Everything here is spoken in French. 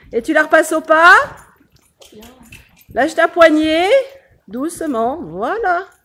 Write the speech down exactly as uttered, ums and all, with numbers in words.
Et tu la repasses au pas. Lâche ta poignée. Doucement. Voilà.